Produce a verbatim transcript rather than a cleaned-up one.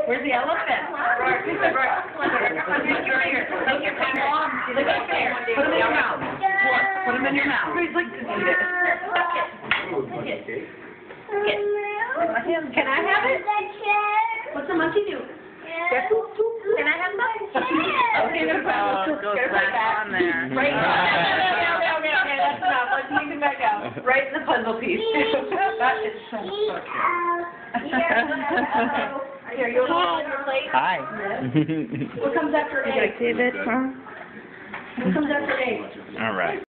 Where's the elephant? Right, use your finger. Take your finger off. Look at there. Put him in your mouth. Put him in your mouth. He's like to eat it. Suck it. Suck it. Can I have it? What's the monkey do? Can I have some? Okay, no problem. Oh, goes back on there. Right. Okay, okay, okay, okay, that's enough. Let's take it back out. Right in the puzzle piece. That is so cute. Here, you want to hold your plate? Hi. What comes after Did I eight? say that, huh? What comes after eight? All right.